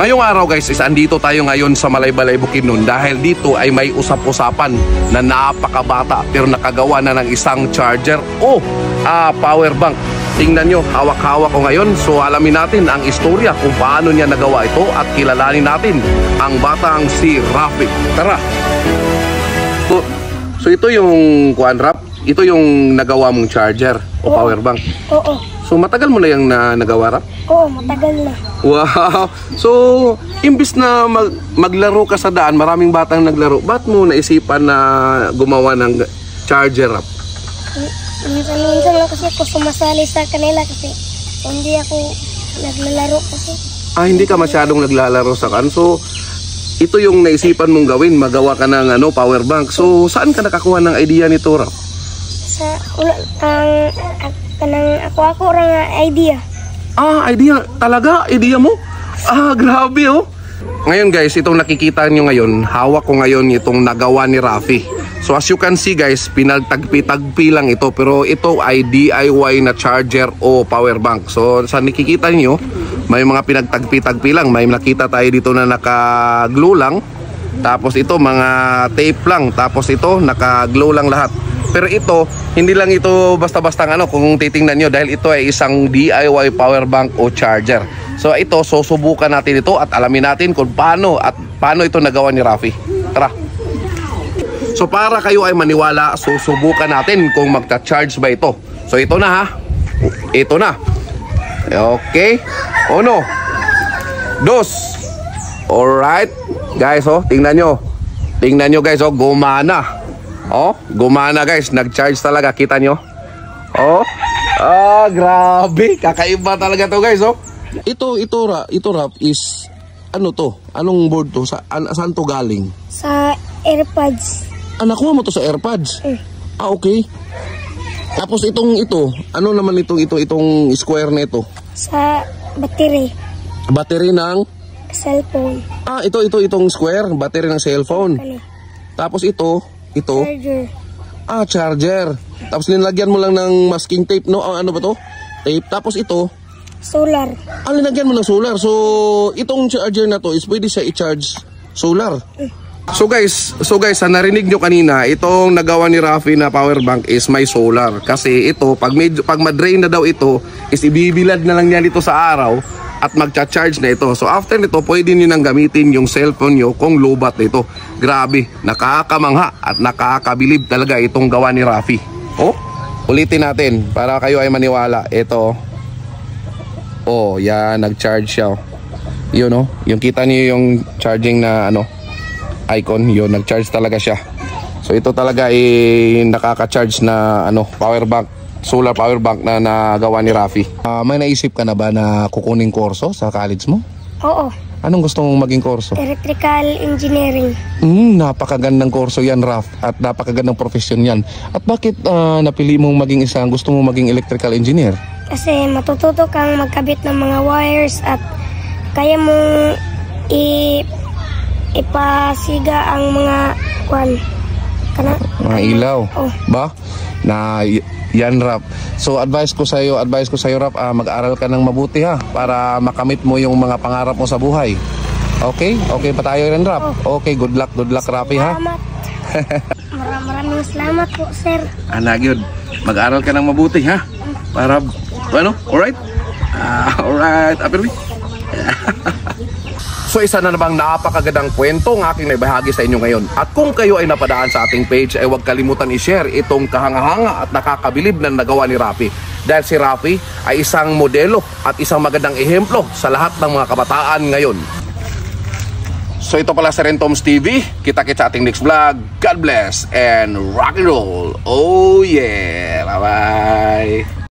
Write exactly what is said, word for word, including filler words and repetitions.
Ngayong araw guys is andito tayo ngayon sa Malaybalay Bukidnon dahil dito ay may usap-usapan na napakabata pero nakagawa na ng isang charger o ah, power bank. Tingnan nyo, hawak-hawak ko ngayon. So alamin natin ang istorya kung paano niya nagawa ito at kilalanin natin ang batang si Rafi. Tara! So, so ito yung kuan Rap, ito yung nagawa mong charger o power bank. Oo. So matagal mo na yung na, nagawa Rap? Oo, matagal na. Wow! So, imbis na mag, maglaro ka sa daan, maraming batang naglaro, ba't mo naisipan na gumawa ng charger Rap? Minsan-minsan lang kasi ako sumasali sa kanila kasi hindi ako naglalaro kasi. Ah, hindi ka masyadong naglalaro sa kan. So, ito yung naisipan mong gawin, magawa ka ng ano, power bank. So, saan ka nakakuha ng idea nito Rap? Sa, una, ang, kanang ako ako orang idea. Ah, idea. Talaga? Idea mo? Ah, grabe oh. Ngayon guys, itong nakikita nyo ngayon, hawak ko ngayon itong nagawa ni Rafi. So as you can see guys, pinagtagpi-tagpi lang ito. Pero ito ay D I Y na charger o power bank. So sa nakikita nyo, may mga pinagtagpi-tagpi lang. May nakita tayo dito na naka-glue lang. Tapos ito mga tape lang. Tapos ito naka-glue lang lahat. Pero ito, hindi lang ito basta-basta ano kung titingnan nyo dahil ito ay isang D I Y power bank o charger. So ito, susubukan natin ito at alamin natin kung paano at paano ito nagawa ni Rafi. Tara! So para kayo ay maniwala, susubukan natin kung magta-charge ba ito. So ito na ha. Ito na. Okay. Uno. Dos. Alright. Guys oh, tingnan nyo. Tingnan nyo guys oh, gumana. Oh, gumana guys, nag-charge talaga, kita nyo? Oh, ah, grabe, kakaiba talaga to guys, oh. Ito, ito, ito Rap is, ano to? Anong board to? Sa, an, saan to galing? Sa AirPods. Ah, nakuha mo to sa AirPods? Mm. Ah, okay. Tapos itong ito, ano naman itong ito, itong square na ito? Sa battery. Battery ng? Cellphone. Ah, ito, ito, itong square, battery ng cellphone. Ano? Tapos ito, ito? Charger. Ah, charger. Tapos linlagyan mo lang ng masking tape, no? Ah, ano ba to? Tape. Tapos ito? Solar. Ah, linlagyan mo ng solar. So, itong charger na to is pwede siya i-charge solar. So guys, so guys, sa narinig nyo kanina, itong nagawa ni Rafi na power bank is may solar. Kasi ito, pag, medyo, pag madrain na daw ito, is ibibilad na lang niya dito sa araw at magcha-charge na ito. So after nito, pwede nyo nang gamitin yung cellphone nyo kung lobat nito. Grabe, nakakamangha at nakakabilib talaga itong gawa ni Rafi. Oh, ulitin natin para kayo ay maniwala. Ito. Oh, yan, nag-charge siya. Yun oh, yung kita niyo yung charging na ano, icon, yun, nag-charge talaga siya. So ito talaga ay nakaka-charge na ano, power bank, solar power bank na nagawa ni Rafi. Uh, may naisip ka na ba na kukuning kurso sa college mo? Oo. Anong gusto mong maging kurso? Electrical engineering. Mm, napakagandang kurso yan, Raf. At napakagandang profesyon yan. At bakit uh, napili mong maging isang, gusto mong maging electrical engineer? Kasi matututo kang magkabit ng mga wires at kaya mong i ipasiga ang mga kwan. Kana, mga ilaw. Oh. Ba? Na yan Rap. So advice ko sa iyo, advice ko sa iyo Rap, uh, mag-aral ka ng mabuti ha para makamit mo yung mga pangarap mo sa buhay. Okay? Okay pa tayo rin Rap? Oh. Okay, good luck, good luck Rafi ha. Salamat. Maraming maraming salamat po, sir. Anak yun, mag-aral ka ng mabuti ha para ano? Alright? Uh, alright, Aperwi. So isa na namang napakagandang kwento ang aking naibahagi sa inyo ngayon. At kung kayo ay napadaan sa ating page ay huwag kalimutan i-share itong kahanga-hanga at nakakabilib na nagawa ni Rafi. Dahil si Rafi ay isang modelo at isang magandang ehemplo sa lahat ng mga kabataan ngayon. So ito pala sa Rentoms T V. Kita-kits sa ating next vlog. God bless and rock and roll. Oh yeah! Bye-bye!